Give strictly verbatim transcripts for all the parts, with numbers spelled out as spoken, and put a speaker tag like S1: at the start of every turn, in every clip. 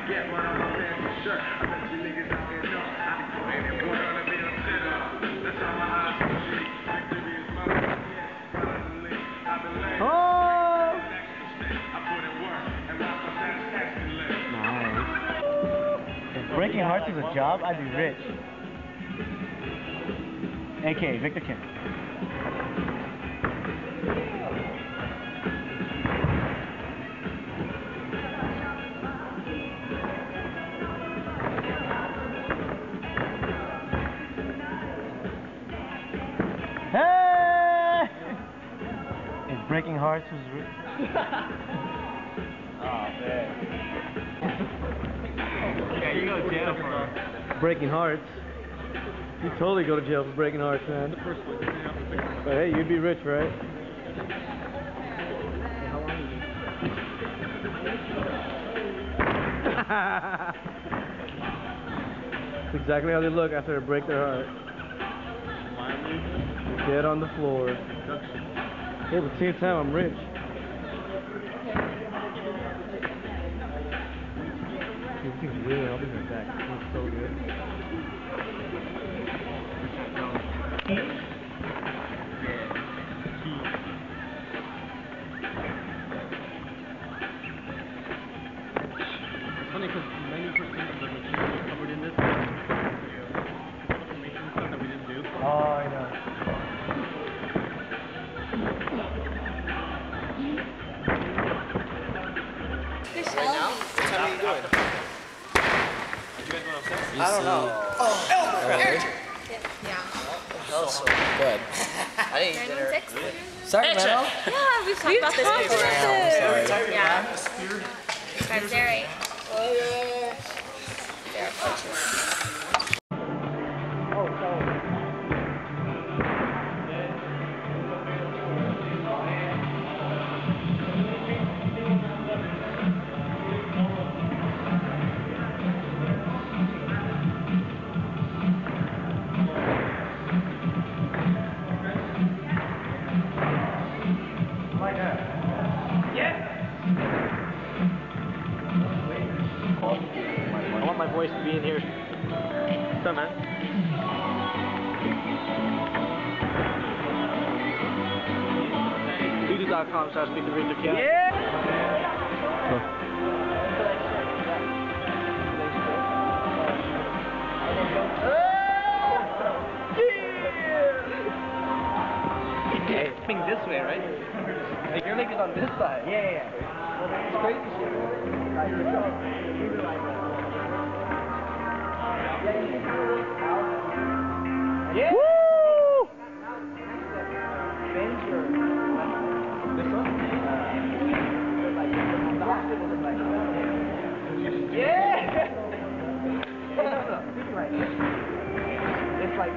S1: Oh! Nice. If breaking hearts was a job, I'd be rich. A K Victor Kim. Hey! If breaking hearts was rich.
S2: Oh man. Yeah, you go to jail for
S1: breaking hearts. You totally go to jail for breaking hearts, man. But hey, you'd be rich, right?
S2: How long is
S1: That's exactly how they look after they break their heart. Dead on the floor. Hey, but at the same time, I'm rich. Everything's good. I'll be right back. It smells so good.
S2: It's funny because ninety percent of the material is covered in this. Information stuff that we didn't do.
S1: Oh, I know.
S3: Right now? What time are you doing?
S2: You guys want to upstairs?
S3: I don't know. Oh, oh really?
S4: Yeah.
S3: Oh, so good. I didn't eat dinner.
S4: Yeah,
S3: Sacramento?
S4: we've talked about this before.
S3: Sorry.
S4: Yeah. I'm Zeri. They're fortunate.
S1: I want my voice to be in here. What's up, man? YouTube dot com slash Victor Victor Kim. Yeah!
S2: Hey, coming this way, right? Like your leg is on this side.
S1: Yeah, yeah, yeah.
S2: It's crazy shit.
S1: Yeah! Woo!
S2: This one?
S1: Yeah!
S2: It's like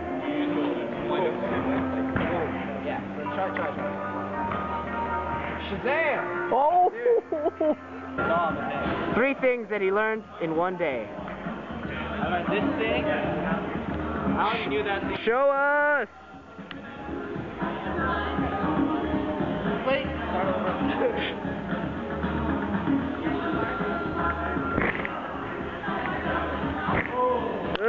S2: yeah, so try, try, try. Shazam!
S1: Oh!
S2: Dom,
S1: Three things that he learned in one day.
S2: I learned this thing. I already knew that thing.
S1: Show us!
S2: Wait, start over.
S1: Oh!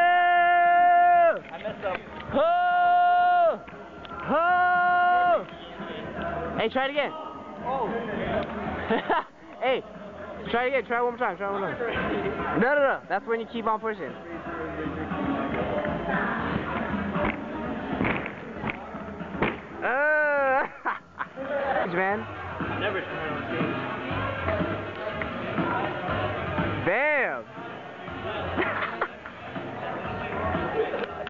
S2: I messed up.
S1: Oh! Oh! Hey, try it again.
S2: Oh!
S1: Hey, try it again. Try it one more time. Try it one more time. No, no, no. That's when you keep on pushing. Uh, man.
S2: Never tried on stage.
S1: Bam!